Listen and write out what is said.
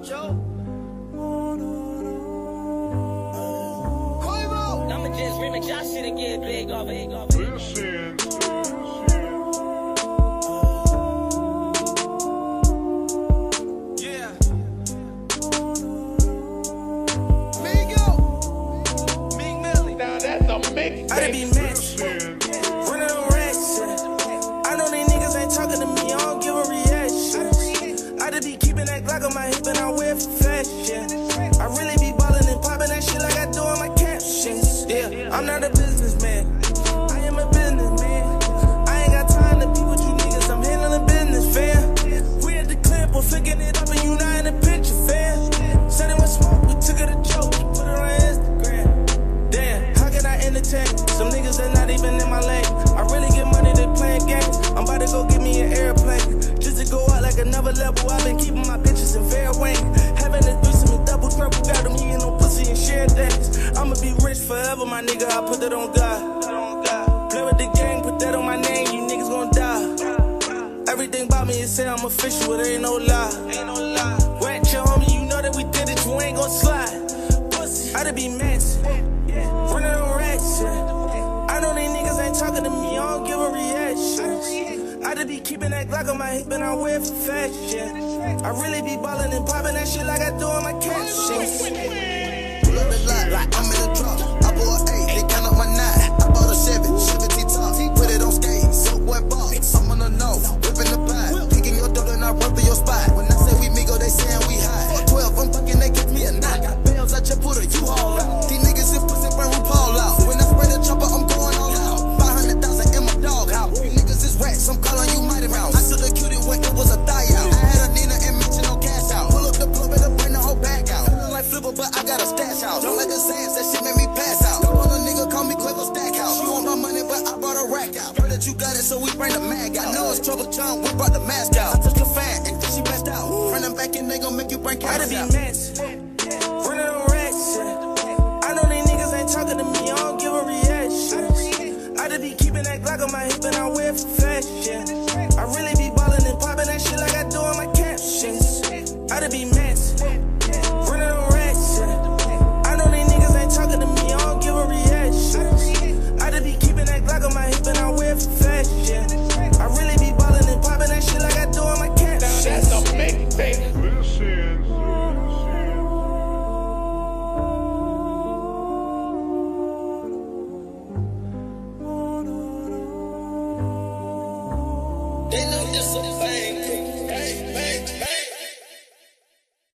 I'ma just remix y'all shit and get big off it. I be messy, running on racks. I know these niggas ain't talking to me, I don't give a reaction. I just be keeping that Glock on my hip and I wear for fashion. I really be ballin' and poppin' that shit like I do on my captions. Yeah, I'm not a businessman, I am a businessman. I ain't got time to be with you niggas, I'm handling business, fam. We at the clip, we're flicking it up and you not in the picture, fam. Said it was smoke, we took it a joke, put it on Instagram. Damn, how can I entertain some niggas that not even in my lane? I really get money, they playing games. I'm about to go get me an airplane, just to go out like another level. I've been keeping my bitches in fair wing, having a threesome and double trouble. Got them eating no pussy and share things. I'ma be rich forever, my nigga. I put that on God. Play with the gang, put that on my name. You niggas gon' die. Everything about me is say I'm official, it ain't no lie. Wet your homie, you know that we did it, you ain't gon' slide. Pussy, I just be messy, running on racks. I know these niggas ain't talking to me, I don't give a reaction. I just be keeping that Glock on my hip and I wear for fashion. I really be ballin' and poppin' that shit like I do on my captions. Pull up the lot like I'm in a drop. I bought 8, they count up my 9. I bought a 7, Chevy T-top. Put it on skates, so boy box. I'm on the nose, whipping the bag. Picking your dough and I run through your spot. When I say we migo, they sayin' we high. 12, I'm fucking, they give me a 9. Got bells, I just put a U-Haul out. These niggas is pussy burn RuPaul out. When I spray the chopper, I'm going all out. 500,000 in my dog house. You niggas is rats, I'm calling you Mighty Mouse. I took the cutie when it was a thigh out. I had a Nina and mention no gas out. Pull up the plug, better bring the whole bag out. Feeling like Flipper, but I got a stash house. Don't like the sands, that shit made me pass out. Don't want a nigga call me Clever Stackhouse. She want my money, but I brought a rack out. Heard that you got it, so we bring the mag out. I know it's trouble time, we brought the mask out. I touched the fan and she passed out. Running back and they gon' make you break out. I just be messy, running on racks. I know these niggas ain't talking to me, I don't give a reaction. I just be keeping that Glock on my hip and I wear for fashion. I really be ballin' and poppin' that shit like I do on my captions. I just be messy, running on racks. I know these niggas ain't talking to me, I don't give a reaction. I just be keeping that Glock on my hip and I wear for fashion. I really be ballin' and poppin' that shit like I do on my captions. That's a big thing. They know this a fact.